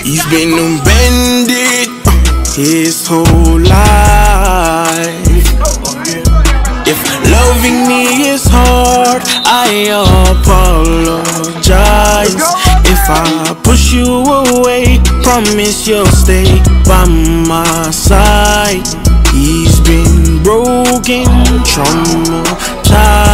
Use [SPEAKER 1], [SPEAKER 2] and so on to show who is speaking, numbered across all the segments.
[SPEAKER 1] He's been abandoned his whole life. If loving me is hard, I apologize. If I push you away, promise you'll stay by my side. He's been broken, traumatized.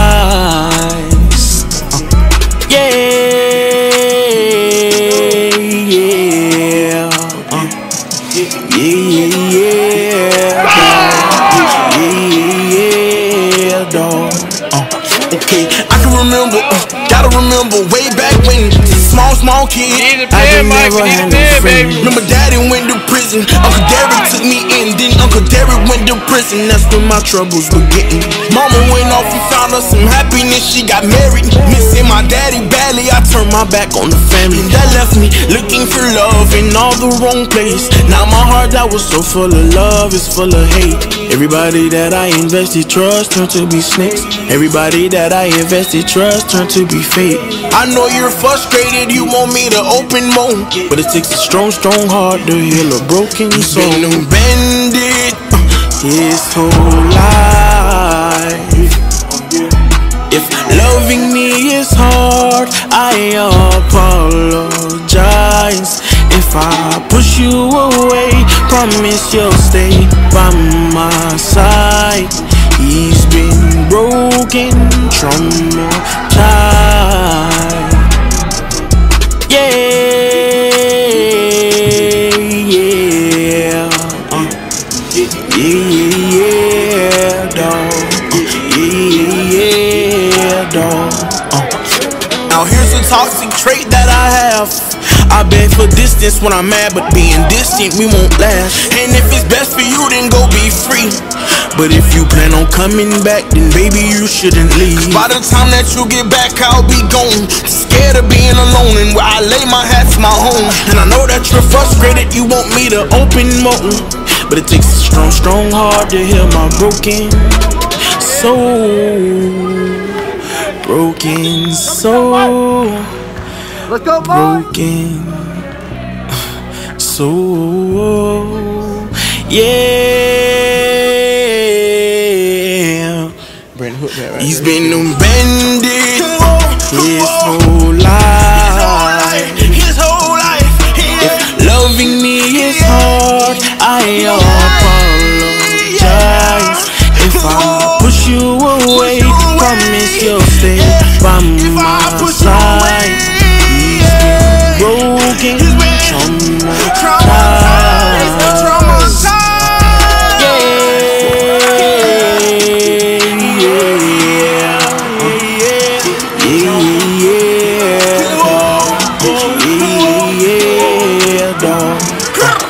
[SPEAKER 1] Okay, I can remember, gotta remember way back when small kid.
[SPEAKER 2] I didn't never had no friend.
[SPEAKER 1] Remember daddy went to prison, Uncle Derek took me in, then Uncle Derek went to prison. That's when my troubles were getting. Mama went off and found us some happiness, she got married. Missing my daddy badly, I turned my back on the family. That left me looking for love in all the wrong place. Now my heart that was so full of love is full of hate. Everybody that I invested trust turned to be snakes. Everybody that I invested trust turned to be fake. I know you're frustrated, you want me to open more, but it takes a strong heart to heal a broken soul. He's been abandoned his whole life. If loving me is hard, I apologize. If I push you away, promise you'll stay by my side. He's been broken, traumatized. Now here's a toxic trait that I have. I beg for distance when I'm mad, but being distant we won't last. And if it's best for you, then go be free. But if you plan on coming back, then baby you shouldn't leave. By the time that you get back, I'll be gone. Scared of being alone, and where I lay my hat's my home. And I know that you're frustrated, you want me to open more, but it takes a strong heart to heal my broken soul. Broken soul.
[SPEAKER 2] Let's go,
[SPEAKER 1] broken soul. Yeah.
[SPEAKER 2] Brandon Hook that right.
[SPEAKER 1] He's been abandoned his whole life. His whole life. If loving me is hard, I apologize. If I push you away, promise you'll stay by my side. He's been broken, traumatized. Yeah, dog.